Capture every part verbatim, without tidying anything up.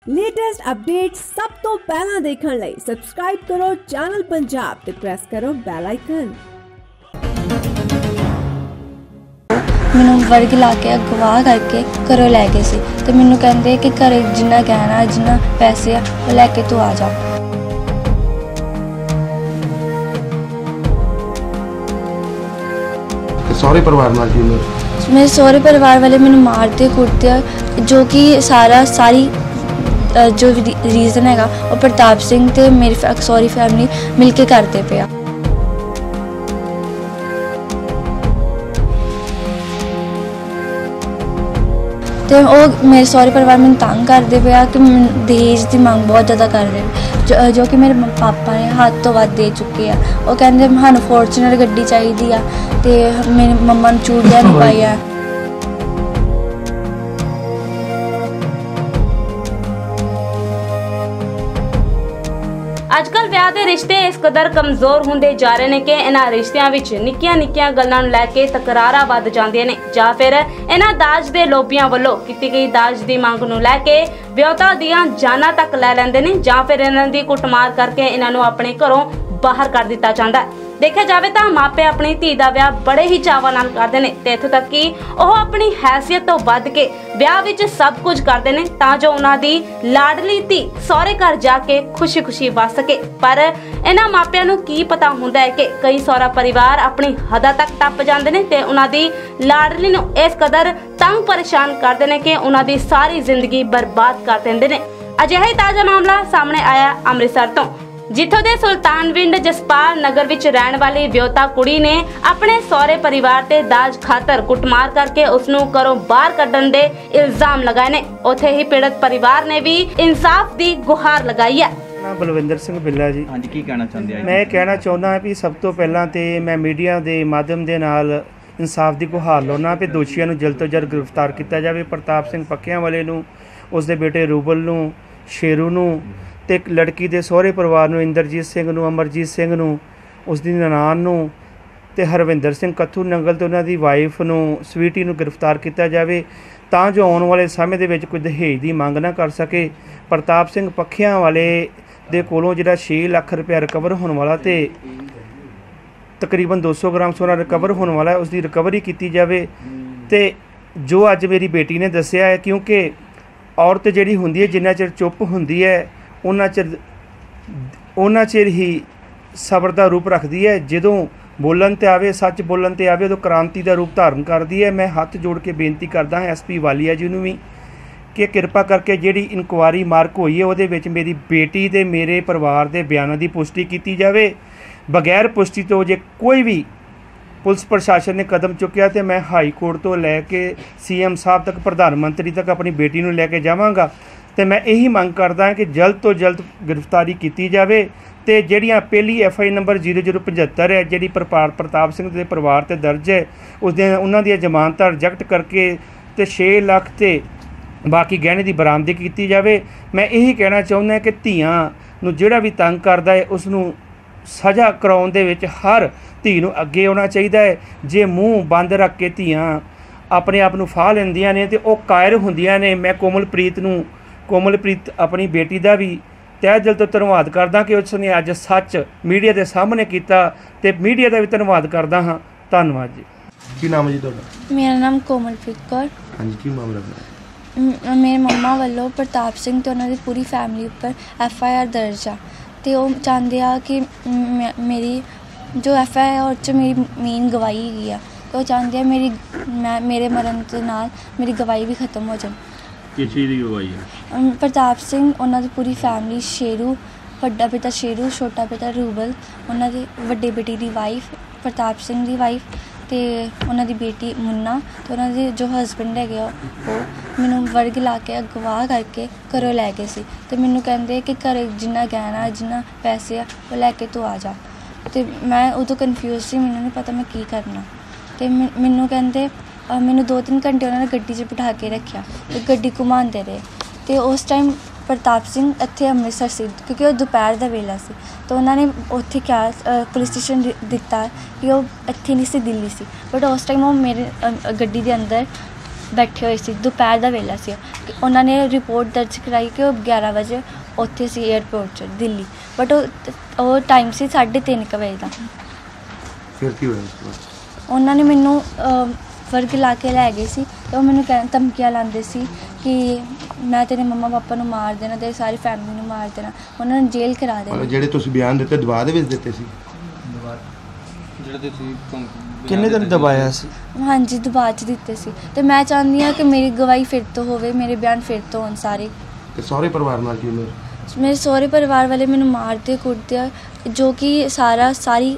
Latest update सब तो पहला देखने लई सब्सक्राइब करो चैनल पंजाब ते प्रेस करो बैल आइकन। मैनू वर्ग ला के अगवा करके घरों लै गए सी ते मैनू कहंदे कि घरे जिन्ना गहना जिन्ना पैसे आ वो लैके तू आ जा। सौरे परिवार नाल की मेरे सौरे परिवार वाले मैनू मारते कुटते जो कि सारा सारी जो रीज़न है वो प्रताप सिंह ते मेरी सौरी फैमिली मिलके करते पे आ। तो वो मेरे सौरे परिवार मैंने तंग करते पे आ कि दहेज की मंग बहुत ज़्यादा कर रहे जो, जो कि मेरे पापा ने हद तो वध दे चुके हैं। वो कहते सानू फॉर्चूनर गड्डी चाहिए आ ते मेरी मम्मा ने चूड़ियां नहीं पाई। अजकल विआह दे रिश्ते इस कदर कमजोर होंदे जा रहे ने कि इन्हां रिश्तियां विच निक्कियां निक्कियां गल्लां नूं लैके तकरारां वध जांदियां ने जां फिर इन्हां दाज दे लोभियां वल्लों कीती गई दाज दी मंग नूं लैके विआहता दियां जानां तक लै लैंदे ने जां फिर इन्हां दी कुटमार करके इन्हां नूं अपने घरों बाहर कर दिता जांदा है। देखा जाए तो मापे अपनी धी का विआह बड़े ही चावां नाल करते हैं ते इत्थों तक कि वह अपनी हैसियत तो वध के विआह विच सब कुछ करते हैं तां जो उन्हां दी लाडली धी सौरे घर जाके खुशी खुशी वस सके। पर इन्हां मापियां नूं की पता हुंदा है कि कई सौरा परिवार अपनी हदा तक टप जांदे ने ते उन्हां दी लाडली नूं इस कदर तंग परेशान करते हैं कि उन्हां दी सारी जिंदगी बर्बाद कर देंदे ने। अजिहा ही ताज़ा मामला सामने आया अमृतसर तो, जिथों दे सुल्तानविंड जसपाल नगर विच रहने वाली विआहता कुड़ी ने अपने सौरे परिवार ते दाज खातर कुटमार करके उसनू घरों बाहर कड्ढण दे इल्जाम लगाए ने। उत्थे ही पीड़ित परिवार ने भी इंसाफ दी गुहार लगाई है। बलविंदर सिंह बिल्ला जी। हाँ जी, की कहना चाहते हैं? मैं कहना चाਹੁੰਦਾ ਹਾਂ ਵੀ ਸਭ ਤੋਂ ਪਹਿਲਾਂ ਤੇ ਮੈਂ ਮੀਡੀਆ ਦੇ ਮਾਧਿਅਮ ਦੇ ਨਾਲ ਇਨਸਾਫ ਦੀ ਗੁਹਾਰ ਲਾਉਣਾ ਵੀ ਦੋਸ਼ੀਆਂ ਨੂੰ ਜਲਦ ਤੋਂ ਜਲਦ ਗ੍ਰਿਫਤਾਰ ਕੀਤਾ ਜਾਵੇ। ਪ੍ਰਤਾਪ ਸਿੰਘ ਪੱਕਿਆਂ ਵਾਲੇ ਨੂੰ, ਉਸ ਦੇ ਬੇਟੇ ਰੂਬਲ ਨੂੰ, ਸ਼ੇਰੂ ਨੂੰ ਤੇ ਇੱਕ ਲੜਕੀ ਦੇ ਸਹੁਰੇ ਪਰਿਵਾਰ ਨੂੰ, ਇੰਦਰਜੀਤ ਸਿੰਘ ਨੂੰ, ਅਮਰਜੀਤ ਸਿੰਘ ਨੂੰ, ਉਸ ਦੀ ਨਨਾਣ ਨੂੰ ਤੇ ਹਰਵਿੰਦਰ ਸਿੰਘ ਕੱਥੂ ਨੰਗਲ ਤੇ ਉਹਨਾਂ ਦੀ ਵਾਈਫ ਨੂੰ, ਸਵੀਟੀ ਨੂੰ ਗ੍ਰਿਫਤਾਰ ਕੀਤਾ ਜਾਵੇ ਤਾਂ ਜੋ ਆਉਣ ਵਾਲੇ ਸਮੇਂ ਦੇ ਵਿੱਚ ਕੋਈ ਦਹੇਜ ਦੀ ਮੰਗ ਨਾ ਕਰ ਸਕੇ। ਪ੍ਰਤਾਪ ਸਿੰਘ ਪੱਖਿਆਂ ਵਾਲੇ ਦੇ ਕੋਲੋਂ ਜਿਹੜਾ ਛੇ ਲੱਖ ਰੁਪਇਆ ਰਿਕਵਰ ਹੋਣ ਵਾਲਾ ਤੇ ਤਕਰੀਬਨ ਦੋ ਸੌ ਗ੍ਰਾਮ ਸੋਨਾ ਰਿਕਵਰ ਹੋਣ ਵਾਲਾ ਉਸ ਦੀ ਰਿਕਵਰੀ ਕੀਤੀ ਜਾਵੇ। ਤੇ ਜੋ ਅੱਜ ਮੇਰੀ ਬੇਟੀ ਨੇ ਦੱਸਿਆ ਹੈ, ਕਿਉਂਕਿ ਔਰਤ ਜਿਹੜੀ ਹੁੰਦੀ ਹੈ ਜਿੰਨਾ ਚਿਰ ਚੁੱਪ ਹੁੰਦੀ ਹੈ ਉਹਨਾਂ ਚਿਰ ਉਹਨਾਂ ਚਿਰ ਹੀ ਸਬਰ ਦਾ ਰੂਪ ਰੱਖਦੀ ਹੈ। ਜਦੋਂ ਬੋਲਣ 'ਤੇ ਆਵੇ, ਸੱਚ ਬੋਲਣ 'ਤੇ ਆਵੇ, ਉਦੋਂ ਕ੍ਰਾਂਤੀ ਦਾ ਰੂਪ ਧਾਰਨ ਕਰਦੀ ਹੈ। ਮੈਂ ਹੱਥ ਜੋੜ ਕੇ ਬੇਨਤੀ ਕਰਦਾ ਹਾਂ ਐਸ ਪੀ ਵਾਲੀਆ ਜੀ ਨੂੰ ਵੀ ਕਿ ਕਿਰਪਾ ਕਰਕੇ ਜਿਹੜੀ ਇਨਕੁਆਰੀ ਮਾਰਕ ਹੋਈ ਹੈ ਉਹਦੇ ਵਿੱਚ ਮੇਰੀ ਬੇਟੀ ਦੇ ਮੇਰੇ ਪਰਿਵਾਰ ਦੇ ਬਿਆਨਾਂ ਦੀ ਪੁਸ਼ਟੀ ਕੀਤੀ ਜਾਵੇ। ਬਗੈਰ ਪੁਸ਼ਟੀ ਤੋਂ ਜੇ ਕੋਈ ਵੀ ਪੁਲਿਸ ਪ੍ਰਸ਼ਾਸਨ ਨੇ ਕਦਮ ਚੁੱਕਿਆ ਤੇ ਮੈਂ ਹਾਈ ਕੋਰਟ ਤੋਂ ਲੈ ਕੇ ਸੀ ਐਮ ਸਾਹਿਬ ਤੱਕ, ਪ੍ਰਧਾਨ ਮੰਤਰੀ ਤੱਕ ਆਪਣੀ ਬੇਟੀ ਨੂੰ ਲੈ ਕੇ ਜਾਵਾਂਗਾ। ਤੇ ਮੈਂ ਇਹੀ ਮੰਗ ਕਰਦਾ ਕਿ ਜਲਦ ਤੋਂ ਜਲਦ ਗ੍ਰਿਫਤਾਰੀ ਕੀਤੀ ਜਾਵੇ ਤੇ ਜਿਹੜੀਆਂ ਪਹਿਲੀ F I number zero zero ਪਝੱਤਰ ਹੈ ਜਿਹੜੀ ਪ੍ਰਪਾਰ ਪ੍ਰਤਾਪ ਸਿੰਘ ਦੇ ਪਰਿਵਾਰ ਤੇ ਦਰਜ ਹੈ ਉਸ ਦੇ ਉਹਨਾਂ ਦੀਆਂ ਜ਼ਮਾਨਤਾਂ ਰਿਜੈਕਟ ਕਰਕੇ ਤੇ ਛੇ ਲੱਖ ਤੇ ਬਾਕੀ ਗਹਿਣੇ ਦੀ ਬਰਾਮਦੀ ਕੀਤੀ ਜਾਵੇ। ਮੈਂ ਇਹੀ ਕਹਿਣਾ ਚਾਹੁੰਦਾ ਕਿ ਧੀਆਂ ਨੂੰ ਜਿਹੜਾ ਵੀ ਤੰਗ ਕਰਦਾ ਹੈ ਉਸ ਨੂੰ ਸਜ਼ਾ ਕਰਾਉਣ ਦੇ ਵਿੱਚ ਹਰ ਧੀ ਨੂੰ ਅੱਗੇ ਆਉਣਾ ਚਾਹੀਦਾ ਹੈ। ਜੇ ਮੂੰਹ ਬੰਦ ਰੱਖ ਕੇ ਧੀਆਂ ਆਪਣੇ ਆਪ ਨੂੰ ਫਾਹ ਲੈਂਦੀਆਂ ਨੇ ਤੇ ਉਹ ਕਾਇਰ ਹੁੰਦੀਆਂ ਨੇ। ਮੈਂ ਕੋਮਲਪ੍ਰੀਤ ਨੂੰ ਕੋਮਲਪ੍ਰੀਤ ਆਪਣੀ ਬੇਟੀ ਦਾ ਵੀ ਤਹਿ ਦਿਲ ਤੋਂ ਧੰਨਵਾਦ ਕਰਦਾ ਕਿ ਉਸ ਨੇ ਅੱਜ ਸੱਚ ਮੀਡੀਆ ਦੇ ਸਾਹਮਣੇ ਕੀਤਾ ਤੇ ਮੀਡੀਆ ਦਾ ਵੀ ਧੰਨਵਾਦ ਕਰਦਾ ਹਾਂ। ਧੰਨਵਾਦ ਜੀ। ਕੀ ਨਾਮ ਹੈ ਜੀ ਤੁਹਾਡਾ? ਮੇਰਾ ਨਾਮ ਕੋਮਲਪ੍ਰੀਤ ਕੌਰ। ਹਾਂਜੀ, ਕੀ ਮਾਮਲਾ ਹੈ? मेरे मम्मा वालों प्रताप सिंह तो उन्होंने पूरी फैमिली उपर एफ आई आर दर्ज आ तो वो चाहते हैं कि मेरी जो एफ आई आर च मेरी मेन गवाही हैगी आ तो चाहते हैं मेरी मैं मेरे मरण के नाल मेरी गवाही भी खत्म हो जाए। किस चीज़ की गवाही है? प्रताप सिंह उन्होंने पूरी फैमिली, शेरू वड्डा पिता शेरू, छोटा पिता रूबल, उन्होंने वड्डे बेटी की वाइफ प्रताप सिंह की वाइफ ਤੇ ਉਹਨਾਂ ਦੀ ਬੇਟੀ ਮੁੰਨਾ ਤੇ ਉਹਨਾਂ ਦੇ ਜੋ ਹਸਬੈਂਡ ਹੈਗੇ ਆ ਉਹ ਮੈਨੂੰ ਵਰਗ ਲਾ ਕੇ ਅਗਵਾ ਕਰਕੇ ਘਰੋਂ ਲੈ ਗਏ ਸੀ ਤੇ ਮੈਨੂੰ ਕਹਿੰਦੇ ਕਿ ਘਰੇ ਜਿੰਨਾ ਗਹਿਣਾ ਜਿੰਨਾ ਪੈਸੇ ਆ ਉਹ ਲੈ ਕੇ ਤੂੰ ਆ ਜਾ। ਤੇ ਮੈਂ ਉਦੋਂ ਕਨਫਿਊਜ਼ ਸੀ, ਮੈਨੂੰ ਨਹੀਂ ਪਤਾ ਮੈਂ ਕੀ ਕਰਨਾ। ਤੇ ਮੈਨੂੰ ਕਹਿੰਦੇ ਮੈਨੂੰ ਦੋ ਤਿੰਨ ਘੰਟੇ ਉਹਨਾਂ ਨੇ ਗੱਡੀ 'ਚ ਬਿਠਾ ਕੇ ਰੱਖਿਆ ਤੇ ਗੱਡੀ ਘੁਮਾਉਂਦੇ ਰਹੇ ਤੇ ਉਸ ਟਾਈਮ प्रताप सिंह इत्थे अमृतसर से क्योंकि वो दोपहर का वेला से तो उन्होंने उत्थे क्या पुलिस स्टेशन दिता कि वो इत्थे नहीं सी दिल्ली सी बट उस टाइम वो मेरे गड्डी के अंदर ਬੈਠੇ ਹੋਏ ਸੀ। ਦੁਪਹਿਰ ਦਾ ਵੇਲਾ ਸੀ। ਉਹਨਾਂ ਨੇ ਰਿਪੋਰਟ ਦਰਜ ਕਰਾਈ ਕਿ ਉਹ ਗਿਆਰਾਂ ਵਜੇ ਉੱਥੇ ਸੀ ਏਅਰਪੋਰਟ 'ਚ ਦਿੱਲੀ, ਬਟ ਉਹ ਉਹ ਟਾਈਮ ਸੀ ਸਾਢੇ ਤਿੰਨ ਕੁ ਵਜੇ ਦਾ। ਫਿਰ ਕੀ ਹੋਇਆ ਉਸ ਤੋਂ ਬਾਅਦ? ਉਹਨਾਂ ਨੇ ਮੈਨੂੰ ਵਰਗ ਲਾ ਕੇ ਲੈ ਗਏ ਸੀ ਅਤੇ ਉਹ ਮੈਨੂੰ ਕਹਿ ਧਮਕੀਆਂ ਲਾਉਂਦੇ ਸੀ ਕਿ ਮੈਂ ਤੇਰੇ ਮੰਮਾ ਪਾਪਾ ਨੂੰ ਮਾਰ ਦੇਣਾ, ਤੇਰੀ ਸਾਰੀ ਫੈਮਿਲੀ ਨੂੰ ਮਾਰ ਦੇਣਾ, ਉਹਨਾਂ ਨੂੰ ਜੇਲ੍ਹ ਕਰਾ ਦੇਣਾ। ਜਿਹੜੇ ਤੁਸੀਂ ਬਿਆਨ ਦਿੱਤੇ ਦਬਾਅ ਦੇ ਵਿੱਚ ਦਿੱਤੇ ਸੀ? ਜਿਹੜੇ ਤੁਸੀਂ ਕਿੰਨੇ ਦਿਨ ਦਬਾਇਆ ਸੀ? ਹਾਂਜੀ, ਦਬਾਅ 'ਚ ਦਿੱਤੇ ਸੀ। ਅਤੇ ਮੈਂ ਚਾਹੁੰਦੀ ਹਾਂ ਕਿ ਮੇਰੀ ਗਵਾਹੀ ਫਿਰ ਤੋਂ ਹੋਵੇ, ਮੇਰੇ ਬਿਆਨ ਫਿਰ ਤੋਂ ਹੋਣ ਸਾਰੇ। ਤੇ ਸਹੁਰੇ ਪਰਿਵਾਰ ਨਾਲ ਕੀ ਹੋਇਆ? ਮੇਰੇ ਸਹੁਰੇ ਪਰਿਵਾਰ ਵਾਲੇ ਮੈਨੂੰ ਮਾਰਦੇ ਕੁੱਟਦੇ ਆ, ਜੋ ਕਿ ਸਾਰਾ ਸਾਰੀ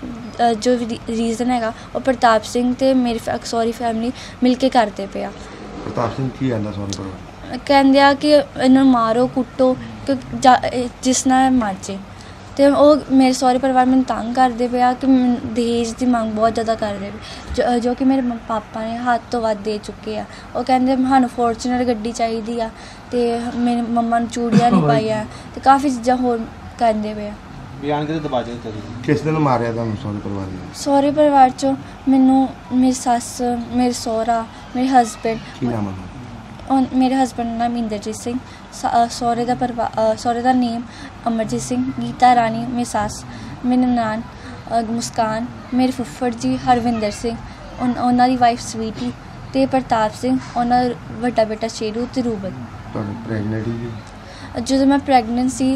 ਜੋ ਰੀਜ਼ਨ ਹੈਗਾ ਉਹ ਪ੍ਰਤਾਪ ਸਿੰਘ ਅਤੇ ਮੇਰੀ ਸਹੁਰੀ ਫੈਮਿਲੀ ਮਿਲ ਕੇ ਕਰਦੇ ਪਏ ਆ। ਪ੍ਰਤਾਪ ਸਿੰਘ ਕੀ ਕਹਿੰਦਾ ਸਹੁਰੇ ਪਰਿਵਾਰ? ਕਹਿੰਦੇ ਆ ਕਿ ਇਹਨੂੰ ਮਾਰੋ ਕੁੱਟੋ ਕਿ ਜਿਸ ਨਾਲ ਮਰ ਜੇ। ਅਤੇ ਉਹ ਮੇਰੇ ਸਹੁਰੇ ਪਰਿਵਾਰ ਮੈਨੂੰ ਤੰਗ ਕਰਦੇ ਪਏ ਆ ਕਿ ਦਹੇਜ ਦੀ ਮੰਗ ਬਹੁਤ ਜ਼ਿਆਦਾ ਕਰਦੇ ਪਏ, ਜੋ ਜੋ ਕਿ ਮੇਰੇ ਪਾਪਾ ਨੇ ਹੱਦ ਤੋਂ ਵੱਧ ਦੇ ਚੁੱਕੇ ਆ। ਉਹ ਕਹਿੰਦੇ ਸਾਨੂੰ ਫੋਰਚੂਨਰ ਗੱਡੀ ਚਾਹੀਦੀ ਆ ਅਤੇ ਮੇਰੇ ਮੰਮਾ ਨੂੰ ਚੂੜੀਆਂ ਨਹੀਂ ਪਾਈਆਂ ਅਤੇ ਕਾਫੀ ਚੀਜ਼ਾਂ ਹੋਰ ਕਹਿੰਦੇ ਪਏ ਆ। ਬਿਆਨ ਕਿਤੇ ਦਬਾ ਦਿੱਤਾ ਤੁਸੀਂ? ਕਿਸ ਦਿਨ ਮਾਰਿਆ ਤੁਹਾਨੂੰ ਸਹੁਰੇ ਪਰਿਵਾਰ ਨੇ? ਸਹੁਰੇ ਪਰਿਵਾਰ 'ਚੋਂ ਮੈਨੂੰ ਮੇਰੀ ਸੱਸ, ਮੇਰੇ ਸਹੁਰਾ, ਮੇਰੇ ਹਸਬੈਂਡ। ਕੀ ਨਾਮ ਹੈ? ਮੇਰੇ ਹਸਬੈਂਡ ਦਾ ਨਾਮ ਇੰਦਰਜੀਤ ਸਿੰਘ, ਸਹੁਰੇ ਦਾ ਪਰਿਵਾਰ ਸਹੁਰੇ ਦਾ ਨੇਮ ਅਮਰਜੀਤ ਸਿੰਘ, ਗੀਤਾ ਰਾਣੀ ਮੇਰੀ ਸੱਸ, ਮੇਰੇ ਨਨਾਣ ਮੁਸਕਾਨ, ਮੇਰੇ ਫੁੱਫੜ ਜੀ ਹਰਵਿੰਦਰ ਸਿੰਘ, ਉਹਨਾਂ ਦੀ ਵਾਈਫ ਸਵੀਟੀ ਅਤੇ ਪ੍ਰਤਾਪ ਸਿੰਘ, ਉਹਨਾਂ ਦਾ ਵੱਡਾ ਬੇਟਾ ਸ਼ੇਰੂ ਅਤੇ ਰੂਬਲ। ਤੁਹਾਡੀ ਪ੍ਰੈਗਨੈਂਟੀ ਜੀ? ਜਦੋਂ ਮੈਂ ਪ੍ਰੈਗਨੈਂਟ ਸੀ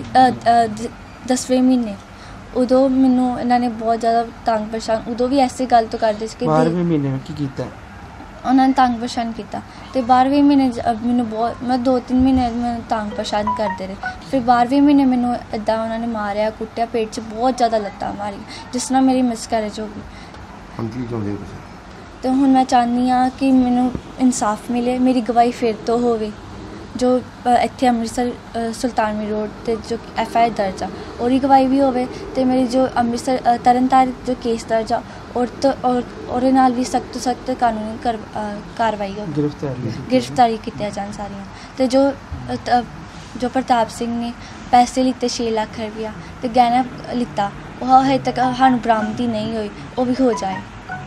ਦਸਵੇਂ ਮਹੀਨੇ, ਉਦੋਂ ਮੈਨੂੰ ਇਹਨਾਂ ਨੇ ਬਹੁਤ ਜ਼ਿਆਦਾ ਤੰਗ ਪਰੇਸ਼ਾਨ, ਉਦੋਂ ਵੀ ਐਸੇ ਗੱਲ ਤੋਂ ਕਰਦੇ ਸੀ ਕਿ ਬਾਰ੍ਹਵੇਂ ਮਹੀਨੇ ਵਿੱਚ ਕੀ ਕੀਤਾ? ਉਹਨਾਂ ਨੇ ਤੰਗ ਪਰੇਸ਼ਾਨ ਕੀਤਾ ਅਤੇ ਬਾਰ੍ਹਵੇਂ ਮਹੀਨੇ ਮੈਨੂੰ ਬਹੁਤ ਮੈਂ ਦੋ ਤਿੰਨ ਮਹੀਨੇ ਮੈਨੂੰ ਤੰਗ ਪਰੇਸ਼ਾਨ ਕਰਦੇ ਰਹੇ। ਫਿਰ ਬਾਰ੍ਹਵੇਂ ਮਹੀਨੇ ਮੈਨੂੰ ਇੱਦਾਂ ਉਹਨਾਂ ਨੇ ਮਾਰਿਆ ਕੁੱਟਿਆ, ਪੇਟ 'ਚ ਬਹੁਤ ਜ਼ਿਆਦਾ ਲੱਤਾਂ ਮਾਰੀ, ਜਿਸ ਨਾਲ ਮੇਰੀ ਮਿਸਕੈਰੇਜ ਹੋ ਗਈ। ਹੁਣ ਕੀ ਚਾਹੁੰਦੇ ਹੋ ਤੁਸੀਂ? ਅਤੇ ਹੁਣ ਮੈਂ ਚਾਹੁੰਦੀ ਹਾਂ ਕਿ ਮੈਨੂੰ ਇਨਸਾਫ ਮਿਲੇ, ਮੇਰੀ ਗਵਾਹੀ ਫਿਰ ਤੋਂ ਹੋਵੇ, ਜੋ ਇੱਥੇ ਅੰਮ੍ਰਿਤਸਰ ਸੁਲਤਾਨਵੀ ਰੋਡ 'ਤੇ ਜੋ ਐਫ ਆਈ ਆਰ ਦਰਜ ਆ ਉਹਦੀ ਗਵਾਹੀ ਵੀ ਹੋਵੇ, ਅਤੇ ਮੇਰੀ ਜੋ ਅੰਮ੍ਰਿਤਸਰ ਤਰਨਤਾਰਨ ਜੋ ਕੇਸ ਦਰਜ ਆ ਔਰ ਤੋਂ ਔਰ ਉਹਦੇ ਨਾਲ ਵੀ ਸਖਤ ਤੋਂ ਸਖਤ ਕਾਨੂੰਨੀ ਕਰ ਕਾਰਵਾਈ ਹੋ, ਗ੍ਰਿਫਤਾਰੀ ਗ੍ਰਿਫਤਾਰੀ ਕੀਤੀਆਂ ਜਾਣ ਸਾਰੀਆਂ। ਅਤੇ ਜੋ ਜੋ ਪ੍ਰਤਾਪ ਸਿੰਘ ਨੇ ਪੈਸੇ ਲਿੱਤੇ ਛੇ ਲੱਖ ਰੁਪਇਆ ਅਤੇ ਗਹਿਣਾ ਲਿੱਤਾ, ਉਹ ਹਜੇ ਤੱਕ ਸਾਨੂੰ ਬਰਾਮਦੀ ਨਹੀਂ ਹੋਈ, ਉਹ ਵੀ ਹੋ ਜਾਏ।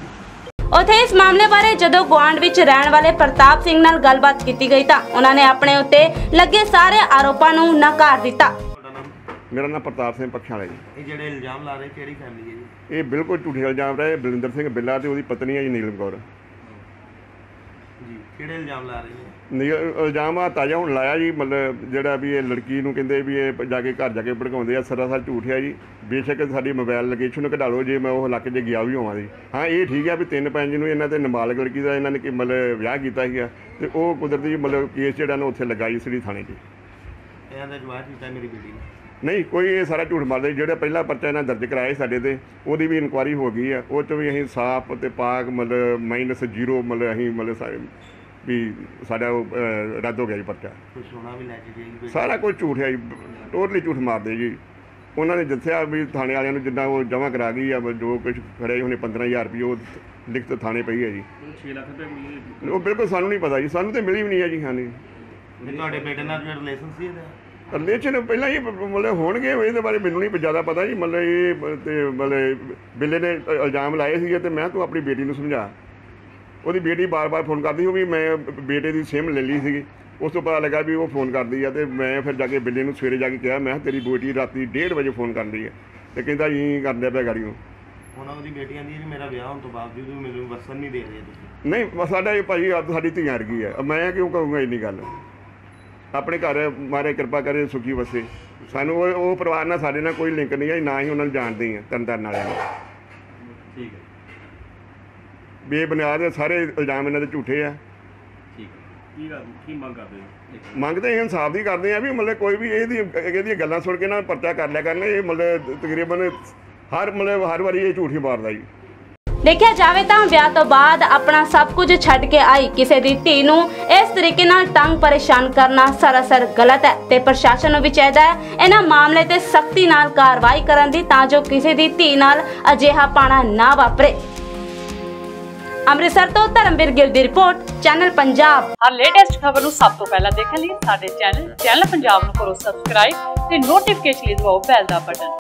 ਉੱਥੇ ਇਸ ਮਾਮਲੇ ਬਾਰੇ ਜਦੋਂ ਗੁਆਂਢ ਵਿੱਚ ਰਹਿਣ ਵਾਲੇ ਪ੍ਰਤਾਪ ਸਿੰਘ ਨਾਲ ਗੱਲਬਾਤ ਕੀਤੀ ਗਈ ਤਾਂ ਉਹਨਾਂ ਨੇ ਆਪਣੇ ਉੱਤੇ ਲੱਗੇ ਸਾਰੇ ਆਰੋਪਾਂ ਨੂੰ ਨਕਾਰ ਦਿੱਤਾ। ਮੇਰਾ ਨਾਮ ਪ੍ਰਤਾਪ ਸਿੰਘ ਪੱਖਿਆਂ ਵਾਲਾ ਜੀ। ਇਹ ਜਿਹੜੇ ਇਲਜ਼ਾਮ ਲਾ ਰਹੇ ਕਿਹੜੀ ਫੈਮਿਲੀ ਹੈ ਜੀ? ਇਹ ਬਿਲਕੁਲ ਝੂਠੇ ਇਲਜ਼ਾਮ ਰਹੇ। ਬਲਵਿੰਦਰ ਸਿੰਘ ਬਿੱਲਾ ਤੇ ਉਹਦੀ ਪਤਨੀ ਹੈ ਜੀ ਨੀਲਮ ਕੌਰ ਜੀ। ਕਿਹੜੇ ਇਲਜ਼ਾਮ ਲਾ ਰਹੇ ਨੇ? ਨੀ ਇਲਜ਼ਾਮ ਆ ਤਾਜ਼ਾ ਹੁਣ ਲਾਇਆ ਜੀ, ਮਤਲਬ ਜਿਹੜਾ ਵੀ ਇਹ ਲੜਕੀ ਨੂੰ ਕਹਿੰਦੇ ਵੀ ਇਹ ਜਾ ਕੇ ਘਰ ਜਾ ਕੇ ਭੜਕਾਉਂਦੇ ਆ, ਸਰਾਸਰ ਝੂਠ ਹੈ ਜੀ। ਬੇਸ਼ੱਕ ਸਾਡੀ ਮੋਬਾਈਲ ਲੋਕੇਸ਼ਨ ਕਢਾ ਲਓ ਜੇ ਮੈਂ ਉਹ ਇਲਾਕੇ 'ਚ ਗਿਆ ਵੀ ਹੋਵਾਂ ਜੀ। ਹਾਂ ਇਹ ਠੀਕ ਹੈ ਵੀ ਤਿੰਨ ਪੰਜ ਨੂੰ ਇਹਨਾਂ ਤੇ ਨਾਬਾਲਗ ਲੜਕੀ ਦਾ ਇਹਨਾਂ ਨੇ ਕਿ ਮਤਲਬ ਵਿਆਹ ਕੀਤਾ ਸੀਗਾ ਅਤੇ ਉਹ ਕੁਦਰਤੀ ਮਤਲਬ ਕੇਸ ਜਿਹੜਾ ਨਾ ਉੱਥੇ ਲੱਗਾ ਜੀ ਸਰੀ ਥਾਣੇ 'ਚ। ਇਹਨਾਂ ਦਾ ਜਵਾਬ ਕੀਤਾ ਮੇਰੀ ਬੇਟੀ ਨੇ? ਨਹੀਂ, ਕੋਈ ਇਹ ਸਾਰਾ ਝੂਠ ਮਾਰਦਾ। ਜਿਹੜਾ ਪਹਿਲਾ ਪਰਚਾ ਇਹਨਾਂ ਦਰਜ ਕਰਾਇਆ ਸਾਡੇ 'ਤੇ ਉਹਦੀ ਵੀ ਇਨਕੁਆਇਰੀ ਹੋ ਗਈ ਆ, ਉਹ 'ਚ ਵੀ ਅਸੀਂ ਸਾਫ਼ ਅਤੇ ਪਾਕ ਮਤਲਬ ਮਾਈਨਸ ਜ਼ੀਰੋ ਮਤਲਬ ਅਸੀਂ ਮਤਲਬ ਵੀ ਸਾਡਾ ਉਹ ਰੱਦ ਹੋ ਗਿਆ ਜੀ ਪਰਚਾ। ਕੁਛ ਸੋਨਾ ਵੀ ਲੈ ਕੇ ਗਈ? ਸਾਰਾ ਸਾਰਾ ਕੁਝ ਝੂਠ ਹੈ ਜੀ, ਟੋਟਲੀ ਝੂਠ ਮਾਰਦੇ ਜੀ। ਉਹਨਾਂ ਨੇ ਦੱਸਿਆ ਵੀ ਥਾਣੇ ਵਾਲਿਆਂ ਨੂੰ ਜਿੱਦਾਂ ਉਹ ਜਮ੍ਹਾਂ ਕਰਾ ਗਈ ਆ, ਜੋ ਕੁਛ ਖੜਿਆ ਉਹਨੇ ਪੰਦਰਾਂ ਹਜ਼ਾਰ ਰੁਪਏ ਉਹ ਲਿਖਤ ਥਾਣੇ ਪਈ ਹੈ ਜੀ। ਛੇ ਲੱਖ ਰੁਪਏ ਉਹ ਬਿਲਕੁਲ ਸਾਨੂੰ ਨਹੀਂ ਪਤਾ ਜੀ, ਸਾਨੂੰ ਤਾਂ ਮਿਲੀ ਵੀ ਨਹੀਂ ਹੈ ਜੀ। ਹਾਂ ਜੀ, ਤੁਹਾਡੇ ਬੇਟੇ ਨਾਲ ਜਿਹੜਾ ਰਿਲੇਸ਼ਨ ਸੀ ਇਹਦਾ? ਰਿਲੇਸ਼ਨ ਪਹਿਲਾਂ ਹੀ ਮਤਲਬ ਹੋਣਗੇ, ਇਹਦੇ ਬਾਰੇ ਮੈਨੂੰ ਨਹੀਂ ਜ਼ਿਆਦਾ ਪਤਾ ਜੀ। ਮਤਲਬ ਇਹ ਤੇ ਮਤਲਬ ਬਿੱਲੇ ਨੇ ਇਲਜ਼ਾਮ ਲਾਏ ਸੀਗੇ ਅਤੇ ਮੈਂ ਤੂੰ ਆਪਣੀ ਬੇਟੀ ਨੂੰ ਸਮਝਾ। ਉਹਦੀ ਬੇਟੀ ਬਾਰ ਬਾਰ ਫੋਨ ਕਰਦੀ, ਉਹ ਵੀ ਮੈਂ ਬੇਟੇ ਦੀ ਸਿਮ ਲੈ ਲਈ ਸੀਗੀ। ਉਸ ਤੋਂ ਪਤਾ ਲੱਗਾ ਵੀ ਉਹ ਫੋਨ ਕਰਦੀ ਆ, ਅਤੇ ਮੈਂ ਫਿਰ ਜਾ ਕੇ ਬਿੱਲੇ ਨੂੰ ਸਵੇਰੇ ਜਾ ਕੇ ਕਿਹਾ, ਮੈਂ ਤੇਰੀ ਬੇਟੀ ਰਾਤੀ ਡੇਢ ਵਜੇ ਫੋਨ ਕਰਦੀ ਹੈ ਅਤੇ ਕਹਿੰਦਾ ਜੀ ਕਰਦੇ ਪਿਆ ਗਾੜੀ ਨੂੰ। ਹੁਣ ਉਹਦੀ ਬੇਟੀ ਆਂਦੀ ਜੀ ਮੇਰਾ ਵਿਆਹ ਹੋਣ ਤੋਂ ਬਾਵਜੂਦ ਵੀ ਮੈਨੂੰ ਵਸਣ ਨਹੀਂ ਦੇ ਰਹੇ ਤੁਸੀਂ। ਨਹੀਂ, ਸਾਡਾ ਇਹ ਭਾਈ ਆਪ ਸਾਡੀ ਧੀਆਂ ਵਰਗੀ ਹੈ, ਮੈਂ ਕਿਉਂ ਕਹੂੰਗਾ ਇੰਨੀ ਗੱਲ। ਆਪਣੇ ਘਰ ਮਾਰੇ ਕਿਰਪਾ ਕਰੇ ਸੁਖੀ ਵਸੇ। ਸਾਨੂੰ ਉਹ ਉਹ ਪਰਿਵਾਰ ਨਾਲ ਸਾਡੇ ਨਾਲ ਕੋਈ ਲਿੰਕ ਨਹੀਂ ਹੈ, ਨਾ ਹੀ ਉਹਨਾਂ ਨੂੰ ਜਾਣਦੇ ਹਾਂ ਤਰਨਤਾਰਨ ਵਾਲਿਆਂ ਨੂੰ। ਠੀਕ ਹੈ, ਬੇਬੁਨਿਆਦ ਸਾਰੇ ਇਲਜ਼ਾਮ ਇਹਨਾਂ ਦੇ ਝੂਠੇ ਆ। ਠੀਕ ਹੈ, ਕੀ ਗੱਲ ਕੀ ਮੰਗ ਕਰਦੇ ਹੋ? ਮੰਗ ਤਾਂ ਇਹ ਇਨਸਾਫ ਦੀ ਕਰਦੇ ਆ ਵੀ ਮਤਲਬ ਕੋਈ ਵੀ ਇਹਦੀ ਇਹਦੀਆਂ ਗੱਲਾਂ ਸੁਣ ਕੇ ਨਾ ਪਰਚਾ ਕਰ ਲਿਆ ਕਰਨ। ਇਹ ਮਤਲਬ ਤਕਰੀਬਨ ਹਰ ਮਤਲਬ ਹਰ ਵਾਰੀ ਇਹ ਝੂਠ ਹੀ ਮਾਰਦਾ ਜੀ। ਦੇਖਿਆ ਜਾਵੇ ਤਾਂ ਵਿਆਹ ਤੋਂ ਬਾਅਦ ਆਪਣਾ ਸਭ ਕੁਝ ਛੱਡ ਕੇ ਆਈ ਕਿਸੇ ਦੀ ਧੀ ਨੂੰ ਇਸ ਤਰੀਕੇ ਨਾਲ ਤੰਗ ਪਰੇਸ਼ਾਨ ਕਰਨਾ ਸਰਾਸਰ ਗਲਤ ਹੈ ਤੇ ਪ੍ਰਸ਼ਾਸਨ ਨੂੰ ਵੀ ਚਾਹੀਦਾ ਹੈ ਇਹਨਾਂ ਮਾਮਲੇ ਤੇ ਸਖਤੀ ਨਾਲ ਕਾਰਵਾਈ ਕਰਨ ਦੀ ਤਾਂ ਜੋ ਕਿਸੇ ਦੀ ਧੀ ਨਾਲ ਅਜਿਹਾ ਪਾਣਾ ਨਾ ਵਾਪਰੇ। ਅੰਮ੍ਰਿਤਸਰ ਤੋਂ ਧਰਮਵੀਰ ਗਿੱਲ ਦੀ ਰਿਪੋਰਟ, ਚੈਨਲ ਪੰਜਾਬ। ਹਰ ਲੇਟੈਸਟ ਖਬਰ ਨੂੰ ਸਭ ਤੋਂ ਪਹਿਲਾਂ ਦੇਖਣ ਲਈ ਸਾਡੇ ਚੈਨਲ ਚੈਨਲ ਪੰਜਾਬ ਨੂੰ ਕਰੋ ਸਬਸਕ੍ਰਾਈਬ ਤੇ ਨੋਟੀਫਿਕੇਸ਼ਨ ਲਈ ਦਬਾਓ ਬੈਲ ਦਾ ਬਟਨ।